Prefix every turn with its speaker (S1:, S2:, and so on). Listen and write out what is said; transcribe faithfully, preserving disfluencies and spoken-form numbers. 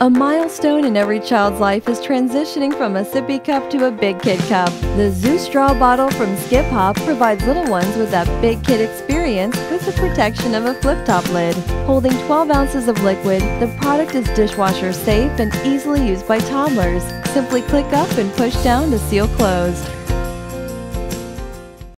S1: A milestone in every child's life is transitioning from a sippy cup to a big kid cup. The Zazu straw bottle from Skip Hop provides little ones with that big kid experience with the protection of a flip-top lid. Holding twelve ounces of liquid, the product is dishwasher safe and easily used by toddlers. Simply click up and push down to seal closed.